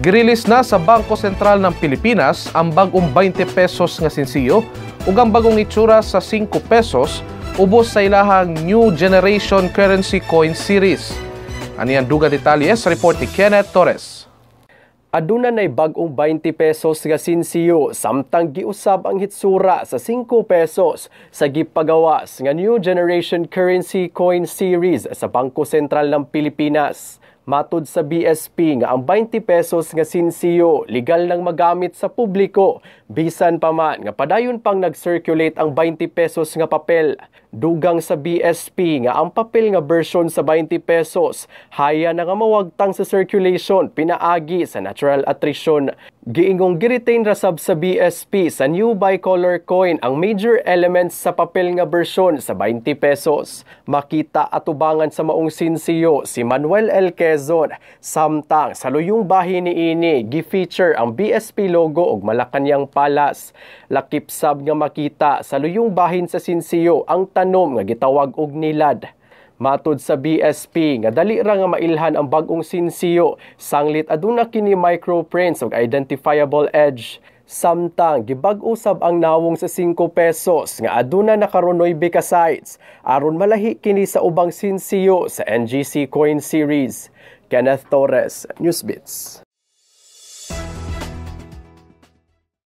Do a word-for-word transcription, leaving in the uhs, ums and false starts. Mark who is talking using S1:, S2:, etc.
S1: Girilis na sa Bangko Sentral ng Pilipinas ang bagong twenty pesos nga sinsiyo ug ang bagong itsura sa five pesos ubos sa ilahang New Generation Currency Coin Series. Aniang duga detalye sa report ni Kenneth Torres.
S2: Aduna nay bagong twenty pesos nga sinsiyo samtang giusab ang hitsura sa five pesos sa gipagawas nga New Generation Currency Coin Series sa Bangko Sentral ng Pilipinas. Matud sa B S P nga ang twenty pesos nga sinsiyo legal nang magamit sa publiko bisan pa man nga padayon pang nag-circulate ang twenty pesos nga papel. Dugang sa B S P nga ang papel nga version sa twenty pesos haya na nga mawagtang sa circulation pinaagi sa natural attrition. Giingong giretain rasab sa B S P sa new bicolor coin ang major elements sa papel nga version sa twenty pesos. Makita atubangan sa maong sinsiyo si Manuel L. Quezon. Samtang sa luyong bahin ni ini gi-feature ang B S P logo ug Malacañang Palace. Lakip sab nga makita sa luyong bahin sa sinsiyo ang tanom nga gitawag og nilad. Matud sa B S P nga dali ra nga mailhan ang bag-ong sinsiyo, sanglit aduna kini microprints ug identifiable edge. Samtang gibag-usab ang nawong sa five pesos nga aduna nakaronoy ka sites aron malahi kini sa ubang sinsiyo sa N G C Coin Series. Kenneth Torres, Newsbeats.